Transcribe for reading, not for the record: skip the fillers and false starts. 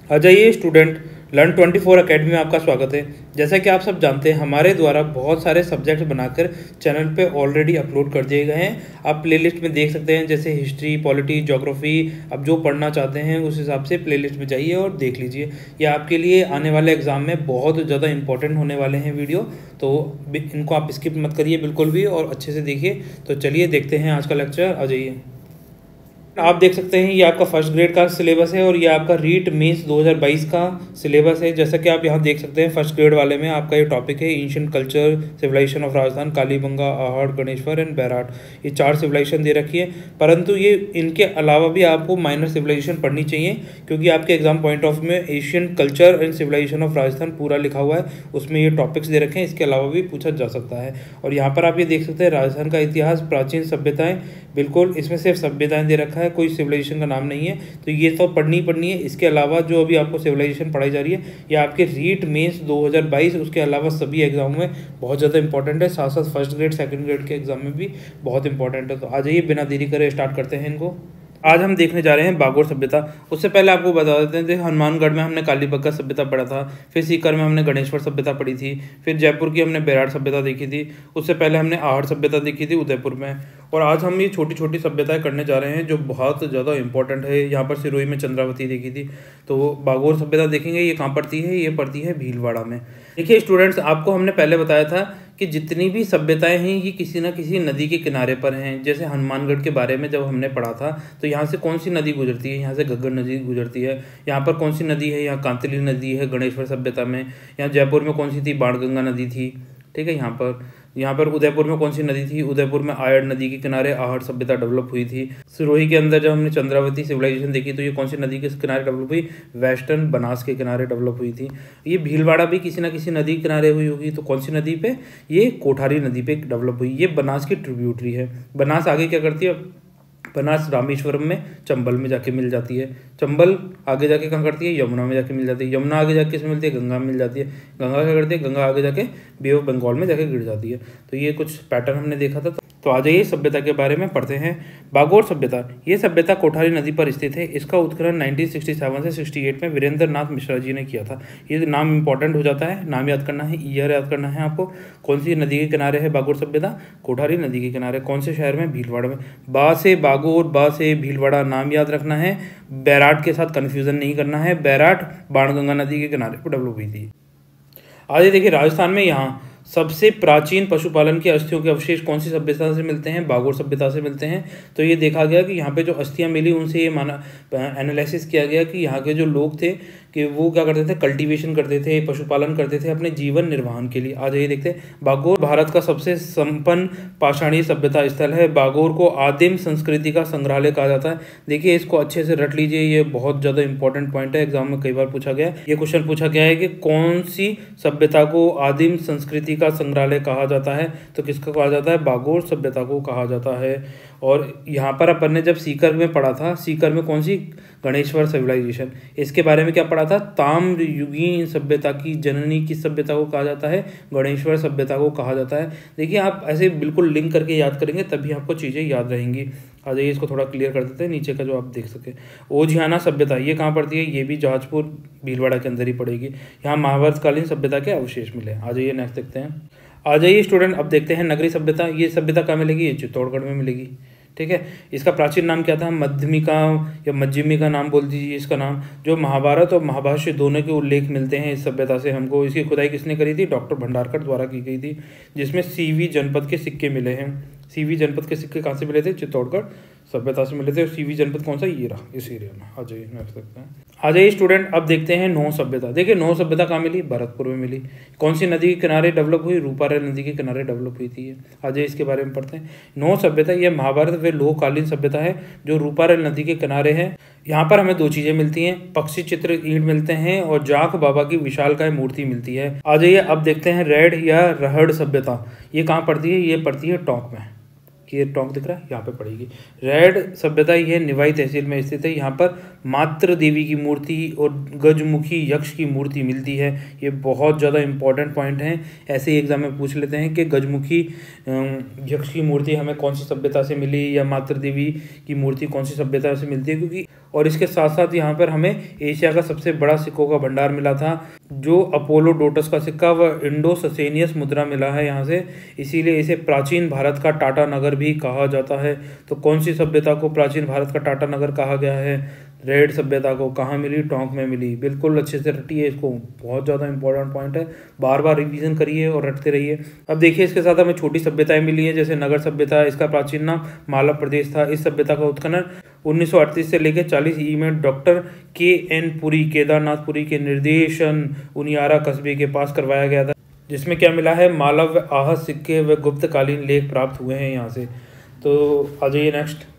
आ जाइए student, Learn24 academy में आपका स्वागत है। जैसा कि आप सब जानते हैं, हमारे द्वारा बहुत सारे सब्जेक्ट बनाकर चैनल पे ऑलरेडी अपलोड कर दिए गए हैं। आप प्लेलिस्ट में देख सकते हैं, जैसे हिस्ट्री, पॉलिटी, ज्योग्राफी। आप जो पढ़ना चाहते हैं उस हिसाब से प्लेलिस्ट में जाइए और देख लीजिए। ये आपके लिए आने वाले एग्जाम में बहुत ज़्यादा इंपॉर्टेंट होने वाले हैं वीडियो, तो इनको आप स्किप मत करिए बिल्कुल भी और अच्छे से देखिए। तो चलिए देखते हैं आज का लेक्चर। आ जाइए। आप देख सकते हैं ये आपका फर्स्ट ग्रेड का सिलेबस है और ये आपका रीट मेंस 2022 का सिलेबस है। जैसा कि आप यहाँ देख सकते हैं, फर्स्ट ग्रेड वाले में आपका ये टॉपिक है ancient culture, civilisation of Rajasthan, Kalibanga, Ahar, Ganeshwar and Bairat. ये 4 सिविलाइजेशन दे रखी है, परंतु ये इनके अलावा भी आपको माइनर सिविलाइजेशन पढ़नी चाहिए, क्योंकि आपके एग्जाम पॉइंट ऑफ व्यू में Asian culture and civilisation of Rajasthan पूरा लिखा हुआ है, उसमें ये टॉपिक्स दे रखे हैं। इसके अलावा भी पूछा जा सकता है। और यहाँ पर आप ये देख सकते हैं राजस्थान का इतिहास, प्राचीन सभ्यताएं, बिल्कुल इसमें सिर्फ सभ्यताएं दे रखा है, कोई सिविलाइजेशन का नाम नहीं है। तो ये तो पढ़नी है। इसके अलावा जो अभी आपको सिविलाइजेशन पढ़ाई जा रही है, ये आपके रीट मेंस 2022 उसके अलावा सभी एग्जाम में बहुत ज़्यादा इंपॉर्टेंट है। साथ साथ फर्स्ट ग्रेड सेकंड ग्रेड के एग्जाम में भी बहुत इंपॉर्टेंट है। तो आ जाइए, बिना देरी करे स्टार्ट करते हैं इनको। आज हम देखने जा रहे हैं बागोर सभ्यता। उससे पहले आपको बता देते हैं, हनुमानगढ़ में हमने कालीबंगा सभ्यता पढ़ा था, फिर सीकर में हमने गणेश्वर सभ्यता पढ़ी थी, फिर जयपुर की हमने बैराट सभ्यता देखी थी, उससे पहले हमने आहड़ सभ्यता देखी थी उदयपुर में। और आज हम ये छोटी छोटी सभ्यताएं करने जा रहे हैं जो बहुत ज़्यादा इंपॉर्टेंट है। यहाँ पर सिरोही में चंद्रावती देखी थी, तो बागोर सभ्यता देखेंगे। ये कहाँ पड़ती है? ये पड़ती है भीलवाड़ा में। देखिए स्टूडेंट्स, आपको हमने पहले बताया था कि जितनी भी सभ्यताएं हैं ये किसी न किसी नदी के किनारे पर हैं। जैसे हनुमानगढ़ के बारे में जब हमने पढ़ा था, तो यहाँ से कौन सी नदी गुजरती है? यहाँ से घग्गर नदी गुजरती है। यहाँ पर कौन सी नदी है? यहाँ कांतली नदी है गणेश्वर सभ्यता में। यहाँ जयपुर में कौन सी थी? बाणगंगा नदी थी। ठीक है। यहाँ पर उदयपुर में कौन सी नदी थी? उदयपुर में आयड़ नदी के किनारे आहड़ सभ्यता डेवलप हुई थी। सिरोही के अंदर जब हमने चंद्रावती सिविलाइजेशन देखी, तो ये कौन सी नदी के किनारे डेवलप हुई? वेस्टर्न बनास के किनारे डेवलप हुई थी। ये भीलवाड़ा भी किसी न किसी नदी के किनारे हुई होगी, तो कौन सी नदी पे? ये कोठारी नदी पे डेवलप हुई। ये बनास की ट्रिब्यूटरी है। बनास आगे क्या करती है? बनास रामेश्वरम में चंबल में जाके मिल जाती है। चंबल आगे जाके कहाँ करती है? यमुना में जाके मिल जाती है। यमुना आगे जाके किसमें मिलती है? गंगा में मिल जाती है। गंगा क्या करती है? गंगा आगे जाके बे ऑफ बंगाल में जाके गिर जाती है। तो ये कुछ पैटर्न हमने देखा था। तो आ जाइए सभ्यता के बारे में पढ़ते हैं। बागोर सभ्यता, ये सभ्यता कोठारी नदी पर स्थित है। इसका उत्खनन 1967 से 68 में वीरेंद्र नाथ मिश्रा जी ने किया था। ये नाम इंपॉर्टेंट हो जाता है, नाम याद करना है, ईयर याद करना है आपको। कौन सी नदी के किनारे है बागोर सभ्यता? कोठारी नदी के किनारे। कौन से शहर में? भीलवाड़ा में। बा से बागोर, बा से भीलवाड़ा नाम याद रखना है। बैराट के साथ कन्फ्यूजन नहीं करना है। बैराट बाणगंगा नदी के किनारे पर डेवलप हुई थी। आगे देखिए, राजस्थान में यहाँ सबसे प्राचीन पशुपालन की अस्थियों के अवशेष कौन सी सभ्यता से मिलते हैं? बागोर सभ्यता से मिलते हैं। तो ये देखा गया कि यहाँ पे जो अस्थियां मिली, उनसे ये माना एनालिसिस किया गया कि यहाँ के जो लोग थे कि वो क्या करते थे? कल्टीवेशन करते थे, पशुपालन करते थे अपने जीवन निर्वाहन के लिए। आज ये देखते हैं, बागोर भारत का सबसे संपन्न पाषाणीय सभ्यता स्थल है। बागोर को आदिम संस्कृति का संग्रहालय कहा जाता है। देखिए, इसको अच्छे से रट लीजिए, ये बहुत ज़्यादा इंपॉर्टेंट पॉइंट है, एग्जाम में कई बार पूछा गया है। ये क्वेश्चन पूछा गया है कि कौन सी सभ्यता को आदिम संस्कृति का संग्रहालय कहा जाता है? तो किसका कहा जाता है? बागोर सभ्यता को कहा जाता है। और यहाँ पर अपन ने जब सीकर में पढ़ा था, सीकर में कौन सी? गणेश्वर सिविलाइजेशन। इसके बारे में क्या पढ़ा था? ताम्रयुगीन सभ्यता की जननी किस सभ्यता को कहा जाता है? गणेश्वर सभ्यता को कहा जाता है। देखिए, आप ऐसे बिल्कुल लिंक करके याद करेंगे तभी आपको चीज़ें याद रहेंगी। आ जाइए, इसको थोड़ा क्लियर कर देते हैं, नीचे का जो आप देख सके। ओझियाना सभ्यता, ये कहाँ पड़ती है? ये भी जाजपुर भीलवाड़ा के अंदर ही पड़ेगी। यहाँ महाभारतकालीन सभ्यता के अवशेष मिले। आ जाइए, नेक्स्ट देखते हैं। आ जाइए स्टूडेंट, अब देखते हैं नगरी सभ्यता। ये सभ्यता कहाँ मिलेगी? ये चित्तौड़गढ़ में मिलेगी। ठीक है। इसका प्राचीन नाम क्या था? मध्यमिका या मध्यमिका नाम बोल दीजिए इसका नाम। जो महाभारत और महाभाष्य दोनों के उल्लेख मिलते हैं इस सभ्यता से हमको। इसकी खुदाई किसने करी थी? डॉक्टर भंडारकर द्वारा की गई थी, जिसमें सीवी जनपद के सिक्के मिले हैं। सीवी जनपद के सिक्के कहाँ से मिले थे? चित्तौड़गढ़ सभ्यता से मिले थे। और सीवी जनपद कौन सा? ये रहा, इस एरिया में। आ जाइए, नेक्स्ट देखते हैं। आ जाइए स्टूडेंट, अब देखते हैं नौ सभ्यता। देखिए, नौ सभ्यता कहाँ मिली? भरतपुर में मिली। कौन सी नदी के किनारे डेवलप हुई? रूपारेल नदी के किनारे डेवलप हुई थी। आ जाइए, इसके बारे में पढ़ते हैं। नौ सभ्यता यह महाभारत व लोहकालीन सभ्यता है जो रूपारेल नदी के किनारे है। यहाँ पर हमें 2 चीजें मिलती हैं, पक्षी चित्र ईंट मिलते हैं और जाख बाबा की विशालकाय मूर्ति मिलती है। आ जाइए, अब देखते हैं रेड या रहड़ सभ्यता। ये कहाँ पड़ती है? ये पड़ती है टोंक में। कि ये टोंक दिख रहा है, यहाँ पे पड़ेगी। रेड सभ्यता ये निवाई तहसील में स्थित है। यहाँ पर मातृ देवी की मूर्ति और गजमुखी यक्ष की मूर्ति मिलती है। ये बहुत ज़्यादा इंपॉर्टेंट पॉइंट हैं, ऐसे ही एग्जाम में पूछ लेते हैं कि गजमुखी यक्ष की मूर्ति हमें कौन सी सभ्यता से मिली या मातृ देवी की मूर्ति कौन सी सभ्यता से मिलती है, क्योंकि और इसके साथ साथ यहाँ पर हमें एशिया का सबसे बड़ा सिक्कों का भंडार मिला था, जो अपोलोडोटस का सिक्का व इंडो ससेनियस मुद्रा मिला है यहाँ से, इसीलिए इसे प्राचीन भारत का टाटा नगर भी कहा जाता है। तो कौन सी सभ्यता को प्राचीन भारत का टाटा नगर कहा गया है? रेड सभ्यता को। कहाँ मिली? टोंक में मिली। बिल्कुल अच्छे से रटिए इसको, बहुत ज़्यादा इंपॉर्टेंट पॉइंट है, बार बार रिवीजन करिए और रटते रहिए। अब देखिए इसके साथ हमें छोटी सभ्यताएं मिली है, जैसे नगर सभ्यता, इसका प्राचीन नाम मालव प्रदेश था। इस सभ्यता का उत्खनन 1938 से लेकर 40 ई में डॉक्टर KN पुरी, केदारनाथपुरी के निर्देशन उनियारा कस्बे के पास करवाया गया था, जिसमें क्या मिला है? मालव, आहत सिक्के व गुप्तकालीन लेख प्राप्त हुए हैं यहाँ से। तो आ जाइए नेक्स्ट।